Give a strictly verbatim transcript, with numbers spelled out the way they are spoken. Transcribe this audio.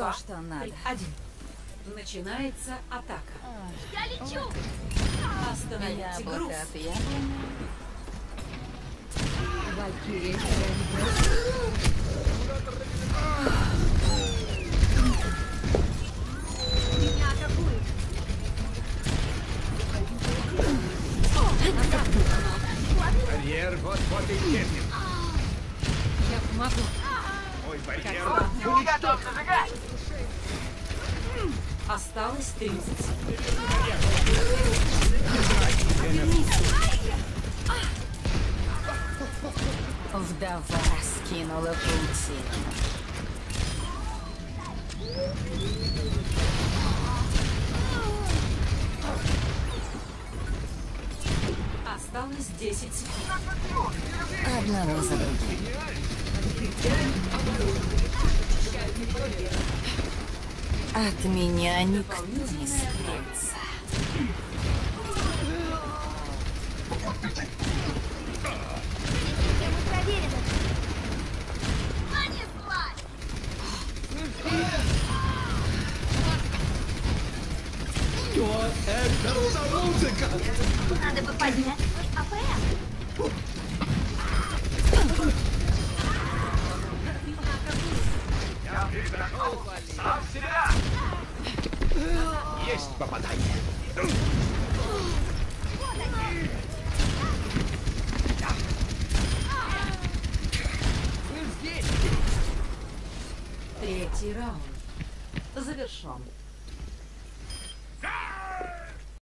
То, что надо. Один. Начинается атака. Я лечу! Остановите груз. Яблоко от яблони. Валькирия. Меня атакуют! Барьер вот-вот исчезнет. Я помогу. Мой барьер. Не готов зажигать! Осталось тридцать. Вдова скинула паутину. Осталось десять секунд. Одного за другим. От меня никто не скроется. Система проверена! Понеслась! Что это за музыка? Надо бы поднять свой АПМ! Я передохнул сам себя! Есть попадание. Третий раунд. Завершен.